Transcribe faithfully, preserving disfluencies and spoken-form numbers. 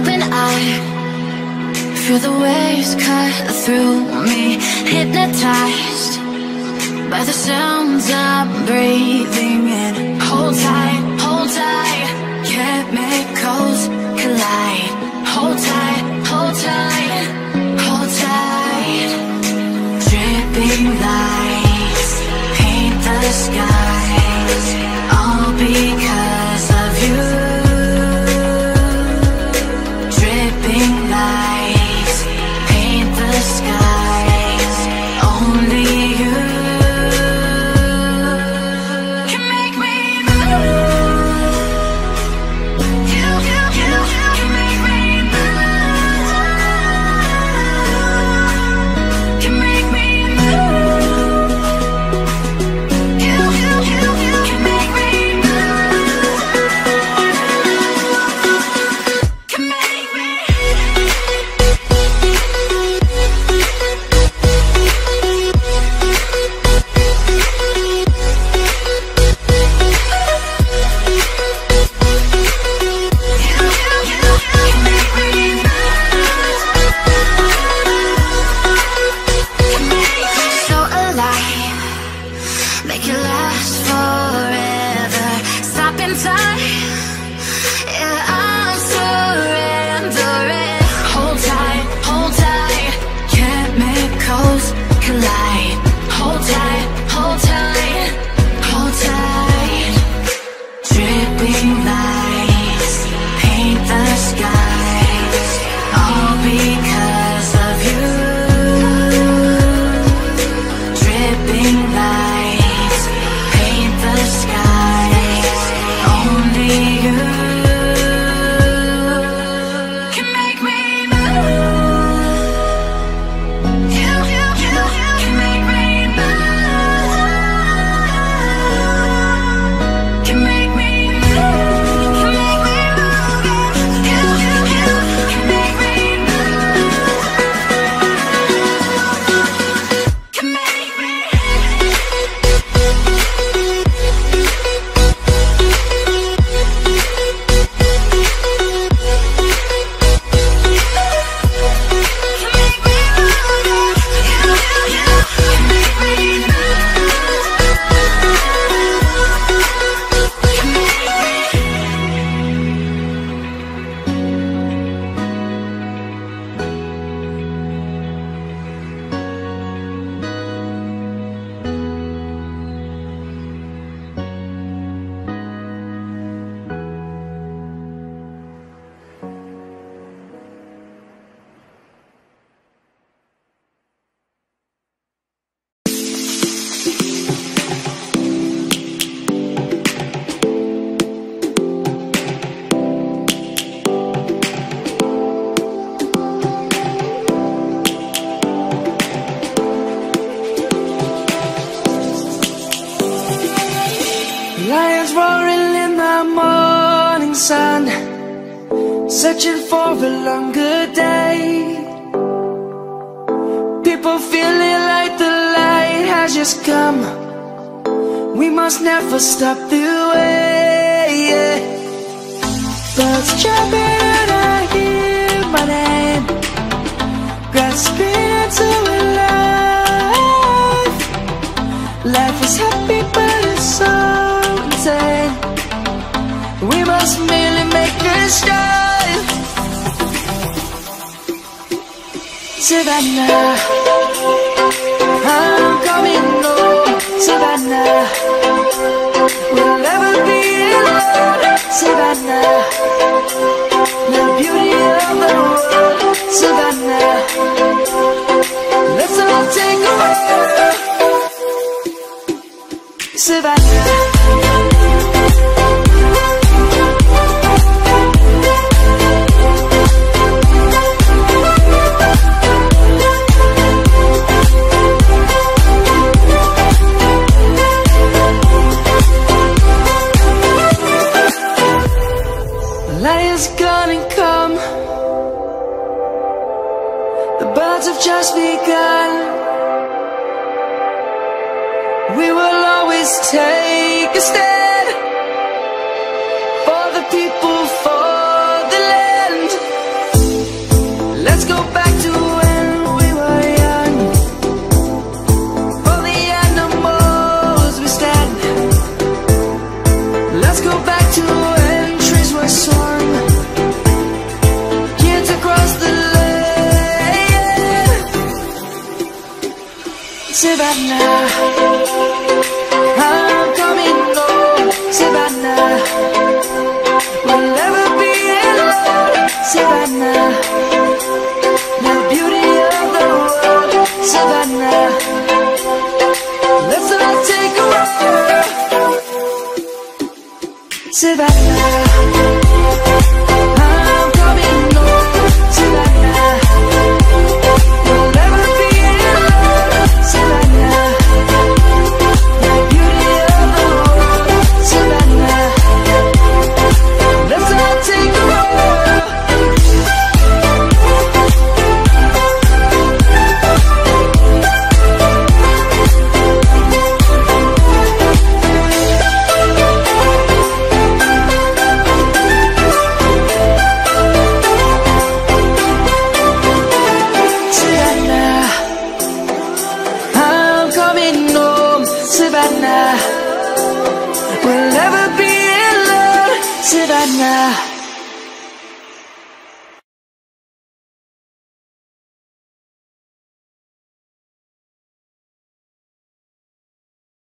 open eye, feel the waves cut through me, hypnotized by the sounds I'm breathing in. Hold tight, hold tight, chemicals collide. Hold tight, hold tight, hold tight. Dripping lights paint the skies, all because of you. Dripping lights paint the skies, only you can make me move. You, you, you, you can make me move. Can make me move. You, you, you, you can make me move. Can make me. So alive, make it last forever. Stop in time, yeah, I'm surrendering. Hold tight, hold tight, chemicals collide. Hold tight, hold tight, hold tight. Dripping lights paint the skies, all because of you. Dripping lights paint the skies, only you can make me move. You, you, you, you can make me move. Can make me move. Can make me move. You, you, you can make me move. Can make me. Lions roaring in the morning sun, searching for a longer day. People feeling like the light has just come. We must never stop the way, yeah. Birds chirping and I hear my name, grasping into a life. Life is happy but it's so insane. We must merely make a start. Savannah, I'm coming home. Savannah, we'll never be alone. Savannah, the beauty of the world. Savannah, let's all take a walk. Savannah. Lion's gonna come. The birds have just begun. We will always take a stand for the people, for the land. Savannah, I'm coming home, Savannah. We'll never be alone, Savannah. The beauty of the world, Savannah. Let's all take a walk, Savannah. I'm coming home, Savannah. We'll never be alone, Savannah. The beauty of the world, Savannah. Let's all take a walk. Savannah, I'm coming home, Savannah. We'll never be alone, Savannah.